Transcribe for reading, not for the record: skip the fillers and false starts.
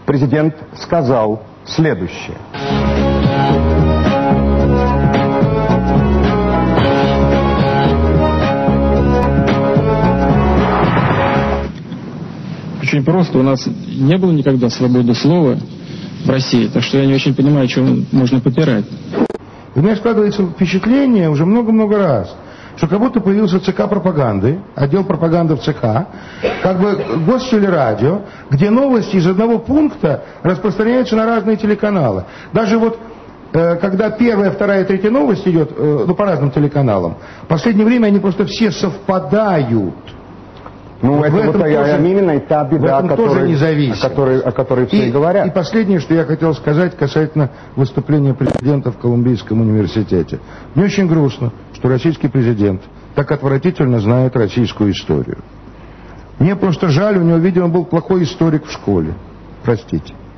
президент сказал следующее. Очень просто. У нас не было никогда свободы слова в России, так что я не очень понимаю, чем можно попирать. У меня складывается впечатление уже много-много раз, что как будто появился ЦК пропаганды, отдел пропаганды в ЦК, как бы гостелерадио, где новости из одного пункта распространяются на разные телеканалы. Даже вот когда первая, вторая, третья новость идет, по разным телеканалам, в последнее время они просто все совпадают. Ну, вот это вот именно та беда, о которой все и говорят. И последнее, что я хотел сказать касательно выступления президента в Колумбийском университете. Мне очень грустно, что российский президент так отвратительно знает российскую историю. Мне просто жаль, у него, видимо, был плохой историк в школе. Простите.